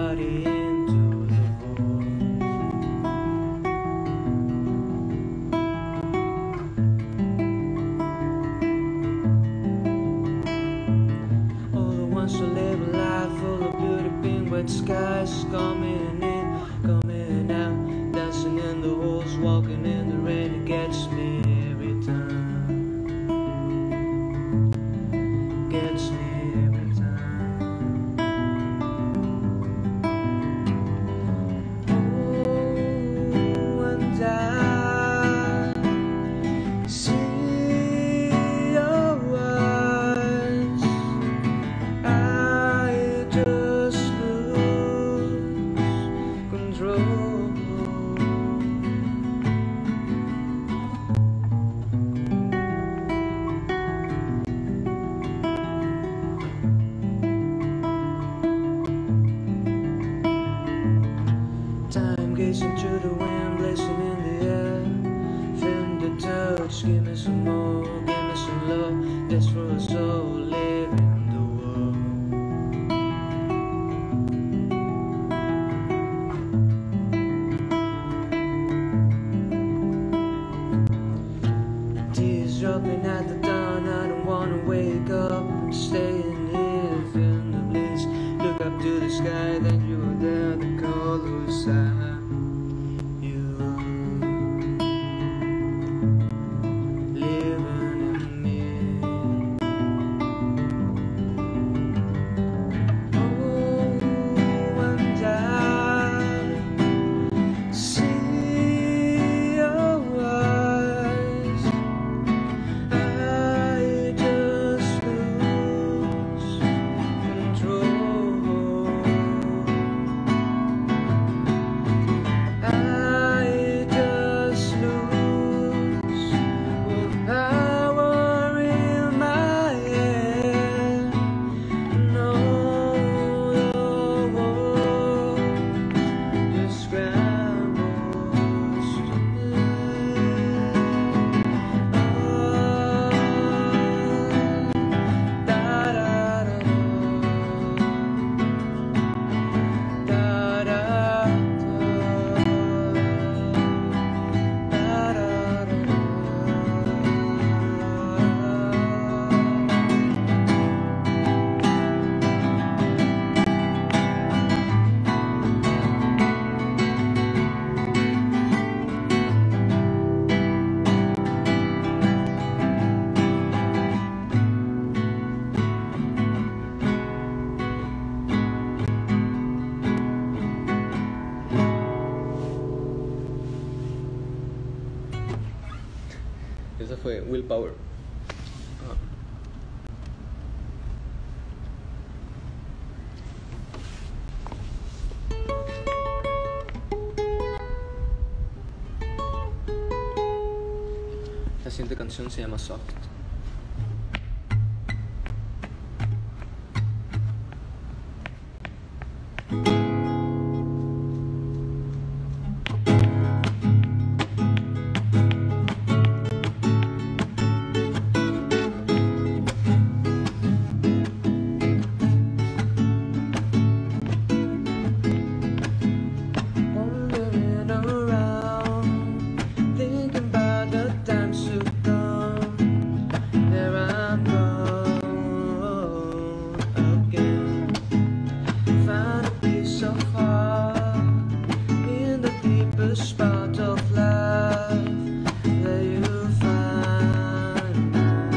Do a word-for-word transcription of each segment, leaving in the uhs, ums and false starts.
body into the void. All the ones to live a life full of beauty, pink wet skies, coming in, coming out, dancing in the halls, walking in the rain. It gets me every time. Gets me every time. Oh, and I see your eyes, I just lose control. Time gazing through the wind, blazing in the air, feeling the touch. Give me some more, give me some love. That's for us all, living the world. Tears dropping at the dawn. I don't wanna wake up. I'm staying here, feeling the bliss. Look up to the sky, then you are there, the colors I Esa fue Willpower. Ah. La siguiente canción se llama Soft. Spot of life that you find.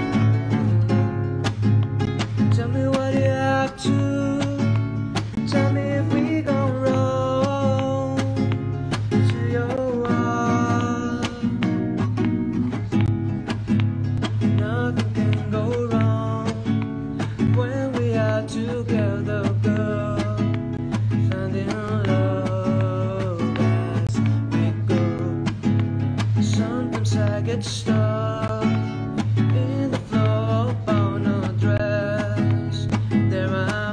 Tell me what you have to. Tell me if we go wrong to your heart. Nothing can go wrong when we are together, girl. Finding love. Sometimes I get stuck in the flow on a dress. There I'm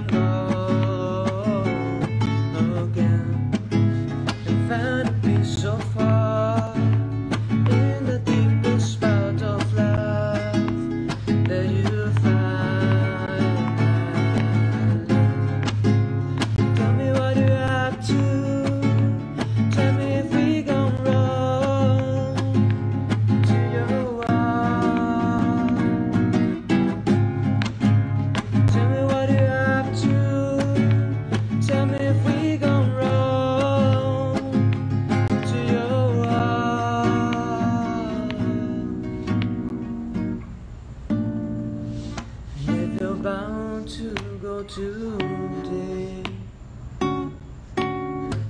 gone again, and find a piece so far in the deepest spot of life that you find. Tell me what you have.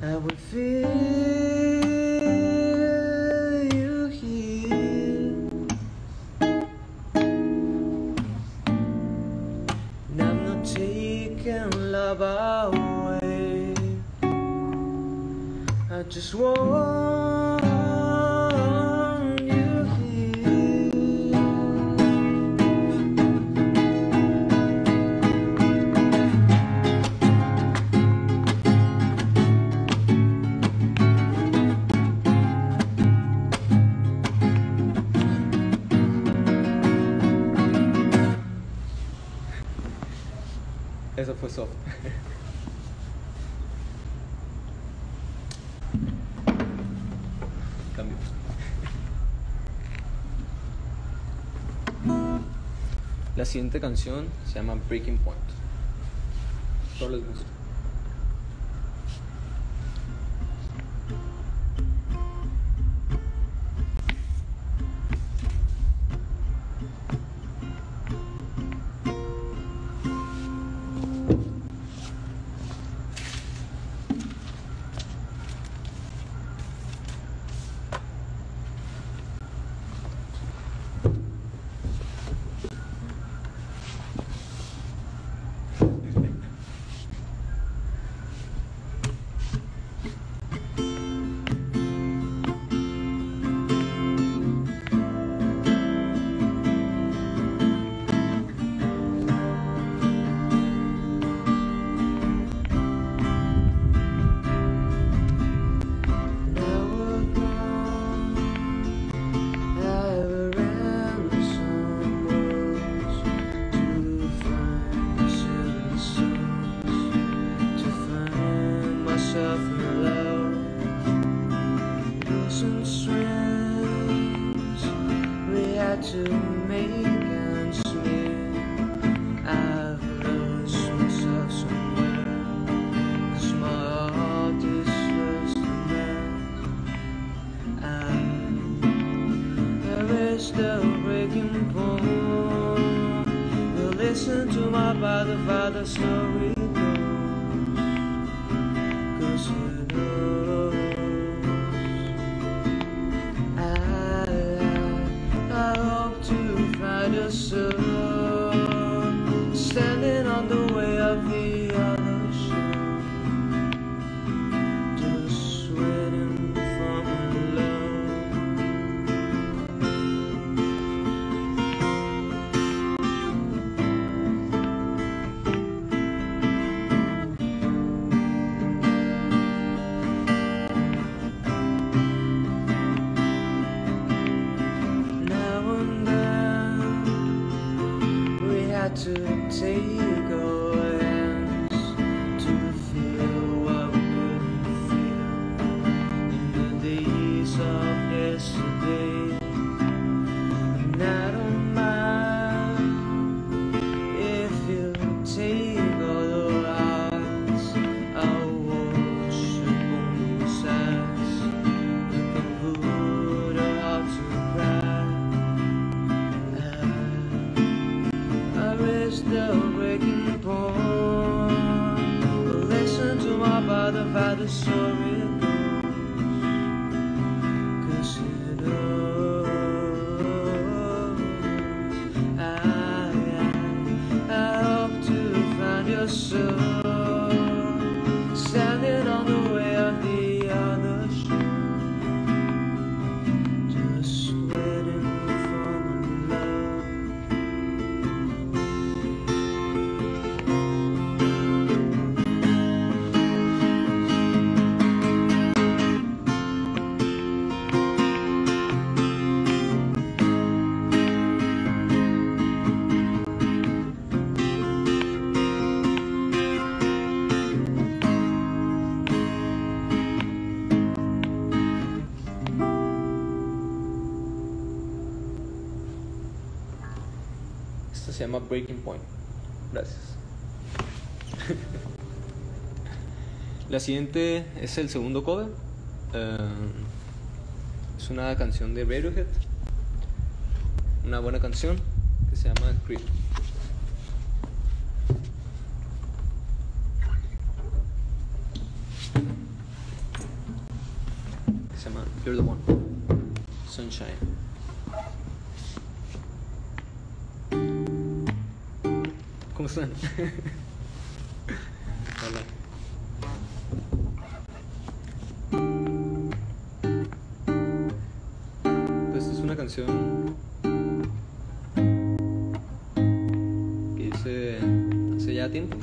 I would feel you here. And I'm not taking love away. I just want you here. Eso fue soft. Cambio. La siguiente canción se llama Breaking Point. Todos les gusta. To make ends meet, I've lost myself somewhere, 'cause my heart is lost in that. I reached the breaking point. Well, listen to my father, father story goes, 'cause it knows a sun standing on the way of the other shore, just waiting for my love. Now and then to take our hands to feel what we couldn't feel in the days of yesterday. And I don't mind if you take all our hearts, I'll worship on the sides. We can put our hearts to cry. The breaking point. Listen to my father, father story goes, 'cause it knows I, I, I hope to find your soul standing on the way of the other shore, just waiting for my love. Se llama Breaking Point. Gracias. La siguiente es el segundo cover. Uh, es una canción de Radiohead. Una buena canción que se llama Creep. se llama You're the One, Sunshine. ¿Cómo están? Hola. Pues es una canción que hice hace ya tiempo.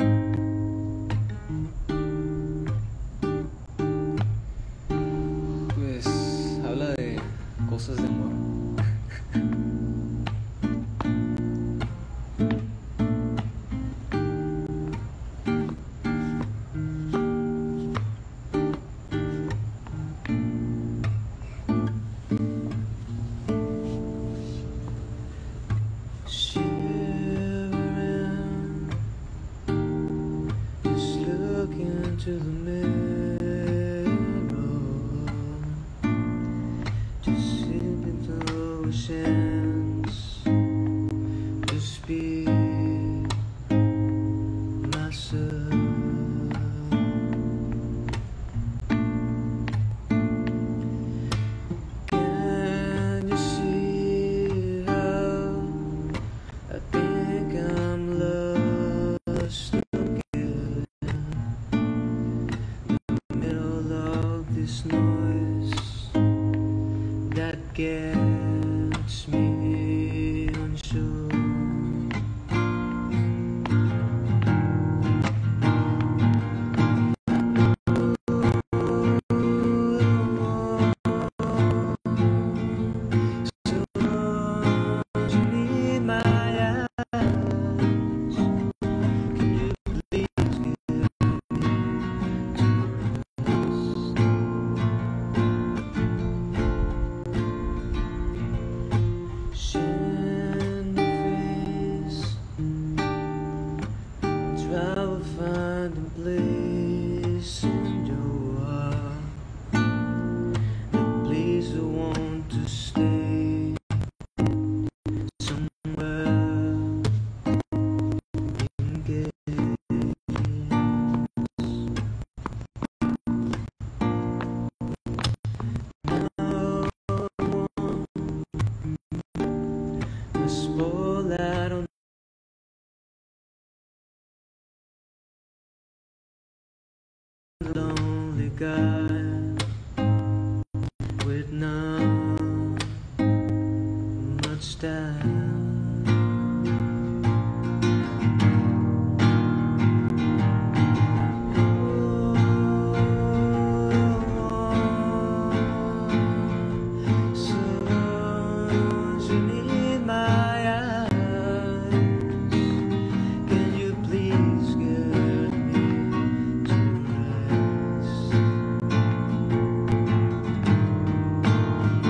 Pues habla de cosas de amor. To the mirror, just sipping through oceans, just be myself. Can you see how I think I'm lost? This noise that gets me unsure. So don't you need my eyes? Can you please give me try to find a place in your heart, a place I want to stay, somewhere in gaze. No one will spoil that on lonely guy with not much style. So don't you need my eyes? Can you please get me to rest?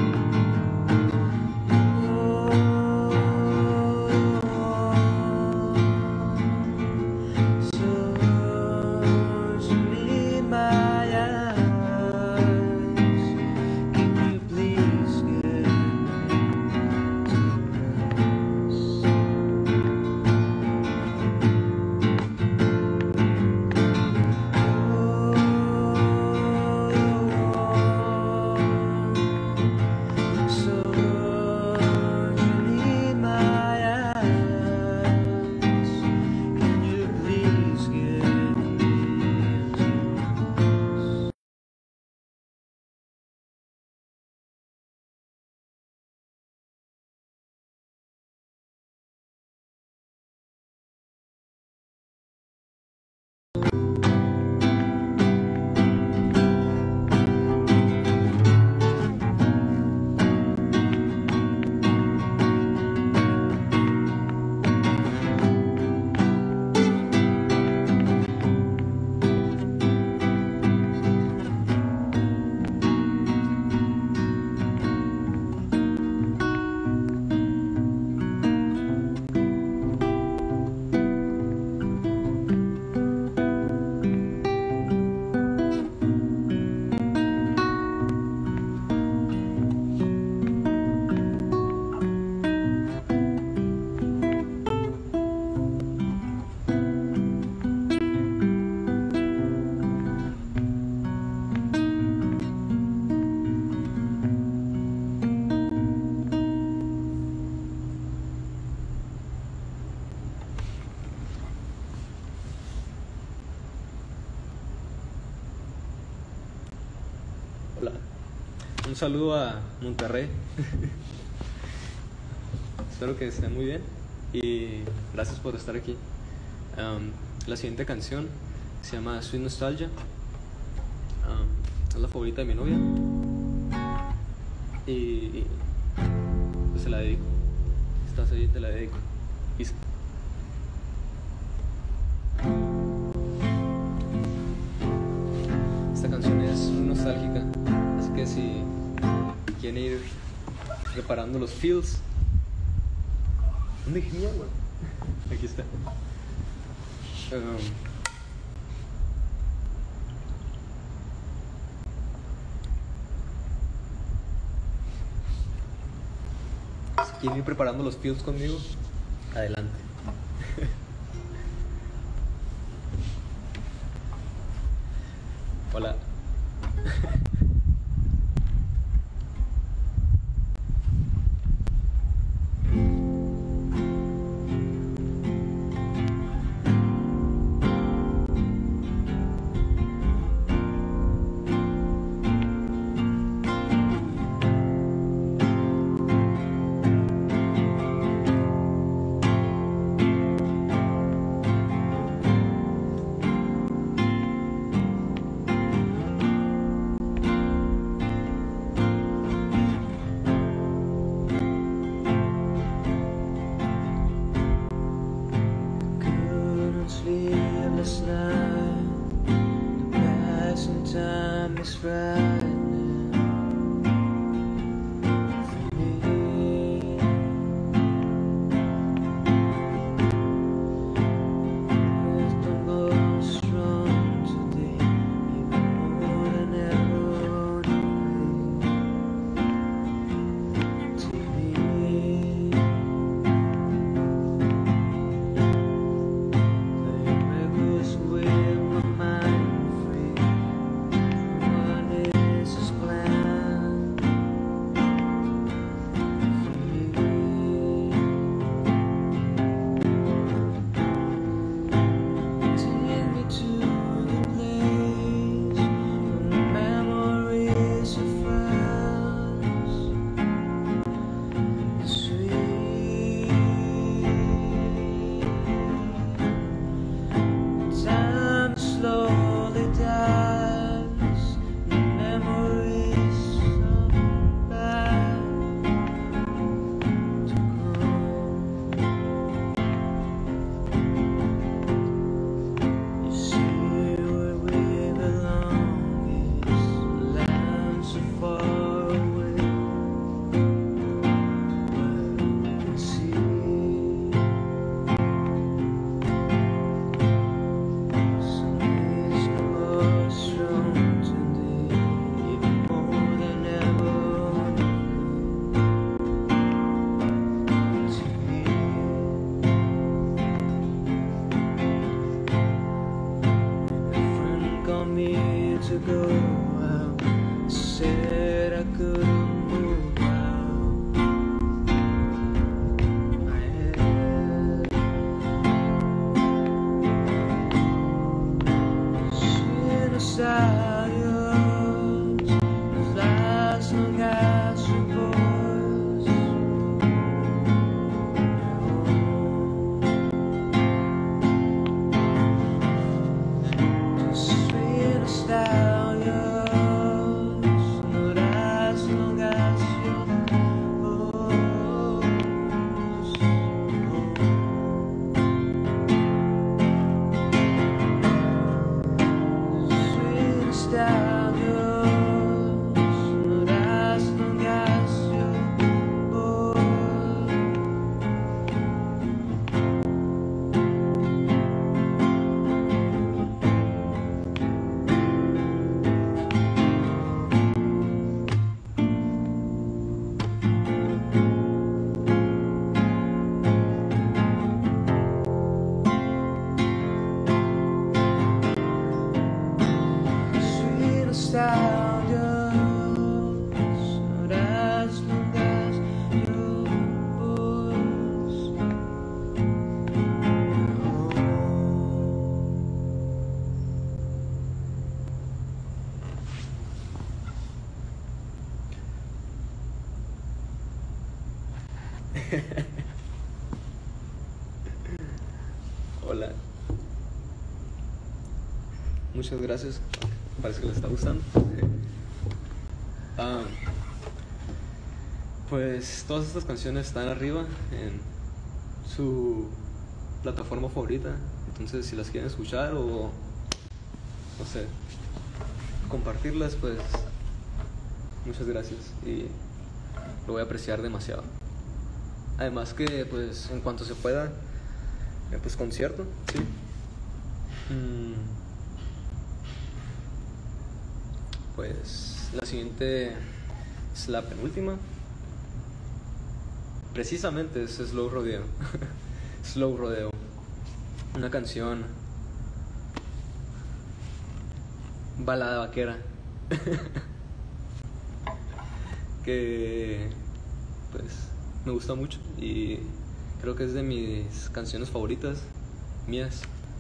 Hola. Un saludo a Monterrey. Espero que estén muy bien y gracias por estar aquí. Um, la siguiente canción se llama Sweet Nostalgia. Um, es la favorita de mi novia y pues se la dedico. Si estás ahí, te la dedico. Peace. Esta canción es muy nostálgica, así que si quieren ir preparando los feels. ¿Dónde dejé mi agua? Aquí está. Um, si quieren ir preparando los feels conmigo, adelante. Hola. Time is frightening for me. I'm more strong today, even more than ever on the way to me. Playing records with my mind free. To go out, I said I couldn't move out my head. Sweet nostalgia, as last long as your voice, just sweet nostalgia. Hola. Muchas gracias. Parece que les está gustando. Ah, pues todas estas canciones están arriba en su plataforma favorita. Entonces, si las quieren escuchar o no sé, compartirlas, pues muchas gracias y lo voy a apreciar demasiado. Además que, pues, en cuanto se pueda, eh, pues concierto, sí. Mm, pues la siguiente es la penúltima. Precisamente es Slow Rodeo. Slow Rodeo. Una canción balada vaquera que pues me gusta mucho y creo que es de mis canciones favoritas mías.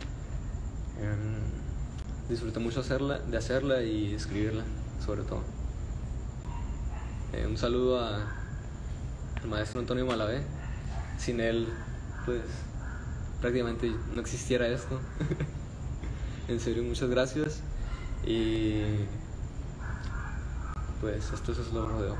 Um, disfruté mucho hacerla, de hacerla y escribirla, sobre todo. Eh, un saludo a, al maestro Antonio Malavé. Sin él, pues prácticamente no existiera esto. En serio, muchas gracias. Y pues esto es Slow Rodeo.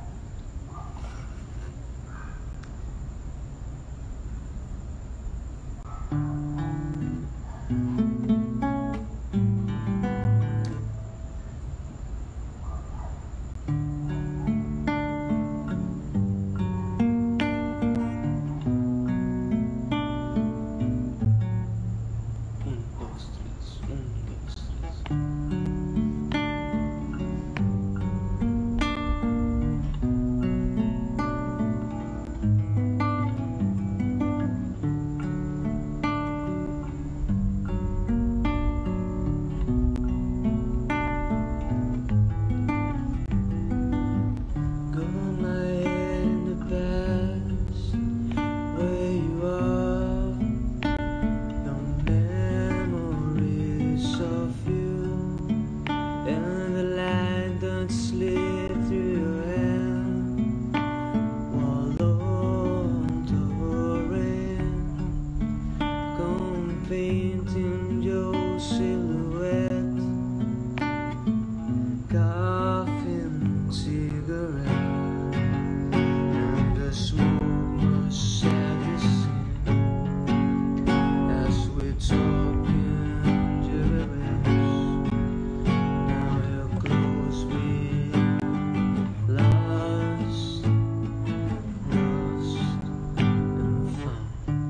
Painting your silhouette, coughing cigarette, and the smoke must have seen as we talk in gibberish. Now you're close, we lost, lost and found.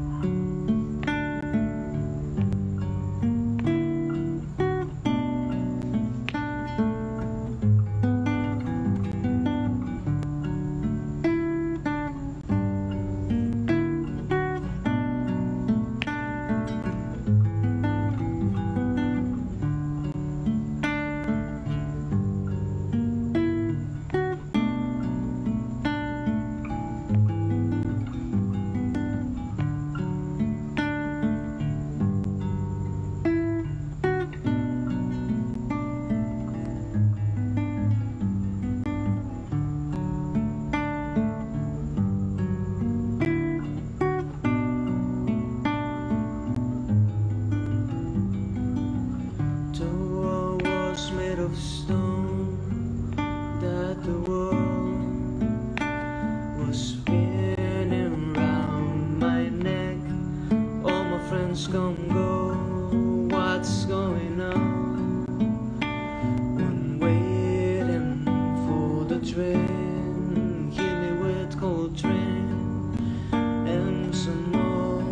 Of stone, that the world was spinning round my neck. All my friends come go, what's going on? When waiting for the train, heal me with cold train and some more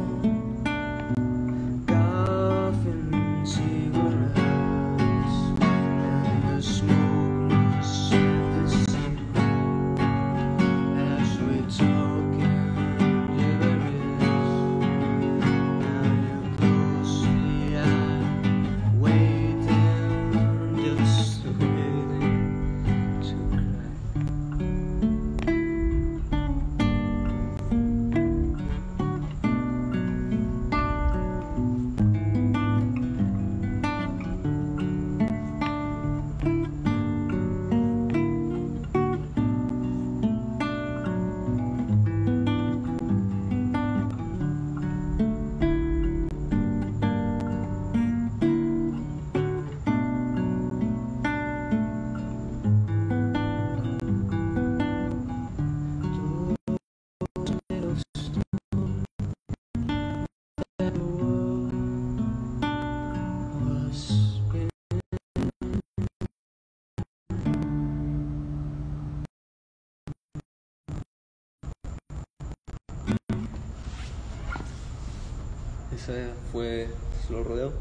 coughing cigarettes. Smoke must have the scene Ese fue Slow Rodeo.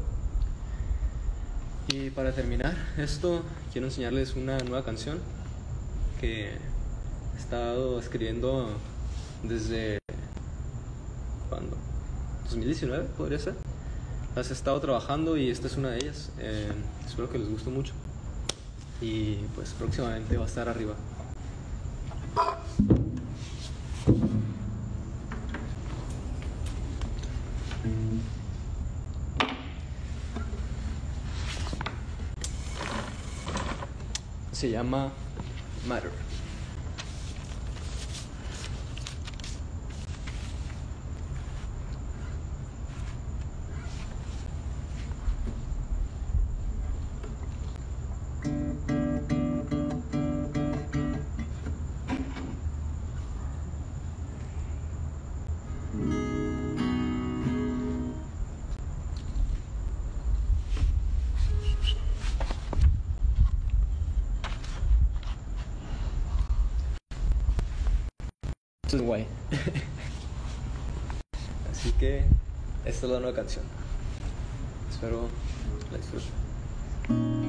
Y para terminar esto, quiero enseñarles una nueva canción que he estado escribiendo desde... ¿cuándo? dos mil diecinueve podría ser. Las he estado trabajando y esta es una de ellas. Eh, espero que les guste mucho. Y pues próximamente va a estar arriba. Se llama Matter. Esto es guay. Así que esta es la nueva canción. Espero la disfruten.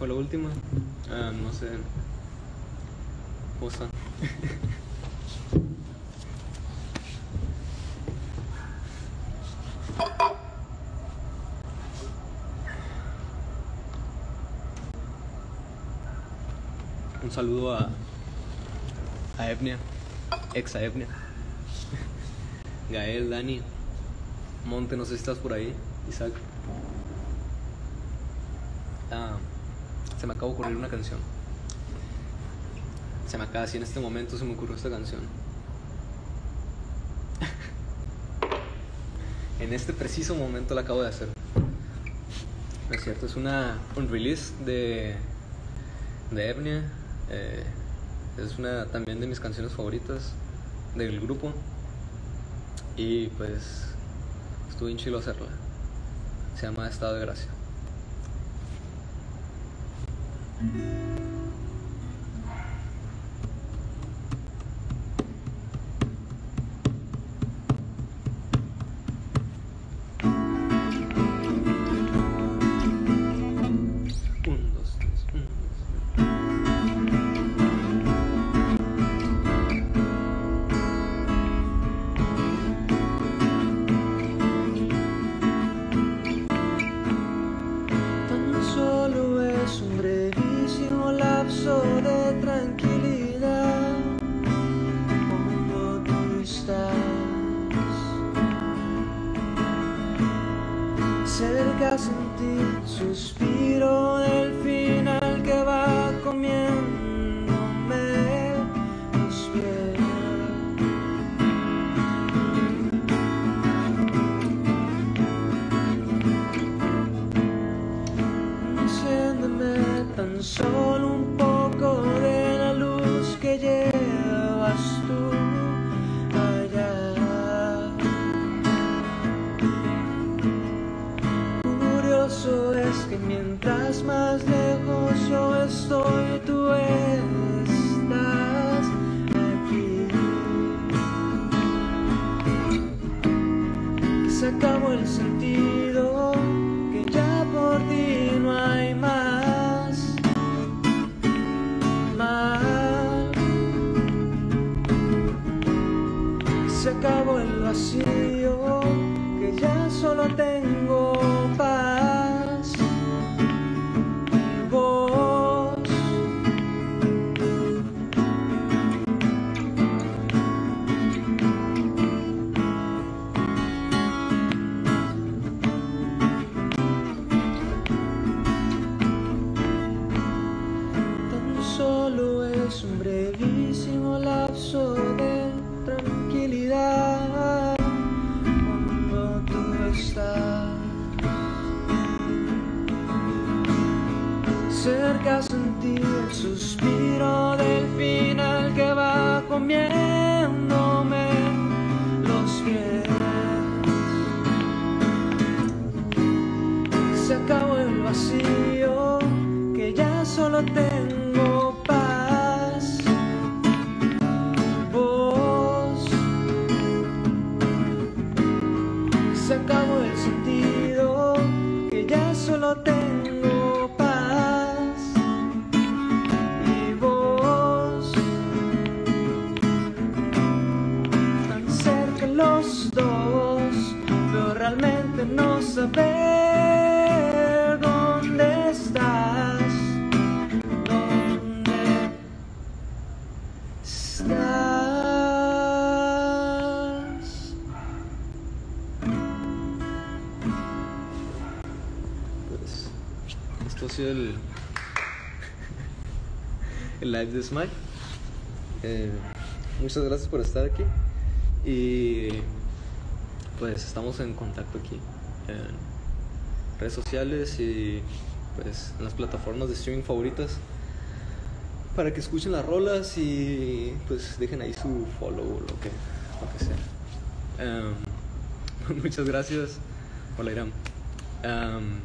fue la última. Uh, no sé. ¿Cómo están? Un saludo a, a Evnia, ex a Evnia, Gael, Dani, Monte, no sé si estás por ahí, Isaac. Ah, se me acaba de ocurrir una canción. Se me acaba, así en este momento se me ocurrió esta canción. En este preciso momento la acabo de hacer. No es cierto, es una un release de, de Evnia. Eh, es una también de mis canciones favoritas del grupo. Y pues estuvo bien chido hacerla. Se llama Estado de Gracia. Cerca sentir el suspiro del final que va comiéndome los pies. Enciéndeme tan solo un poco de la luz que llevas tú allá. Es que mientras más lejos yo estoy, tú estás aquí. Se acabó el sentido, que ya por ti no hay más mal. Se acabó el vacío, que ya solo tengo paz. Solo es un brevísimo lapso de tranquilidad cuando tú estás cerca, sentir el suspiro del final que va comiéndome los pies. Se acabó el vacío, que ya solo tengo paz, vos. Se acabó el sentido, que ya solo tengo paz y vos. Tan cerca los dos, pero realmente no saber dónde estás. Pues esto ha sido el, el live de Smile. Eh, muchas gracias por estar aquí. Y pues estamos en contacto aquí en redes sociales y pues en las plataformas de streaming favoritas, para que escuchen las rolas y pues dejen ahí su follow o lo que, lo que sea. Um, muchas gracias. Hola, Iram. Um,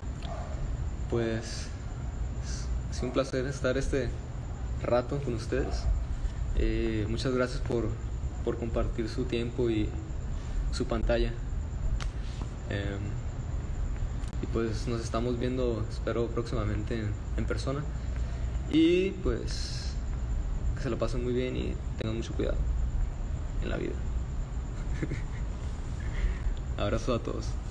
pues ha sido un placer estar este rato con ustedes. Eh, muchas gracias por, por compartir su tiempo y su pantalla. Um, y pues nos estamos viendo, espero próximamente en, en persona. Y pues que se la pasen muy bien y tengan mucho cuidado en la vida. Abrazo a todos.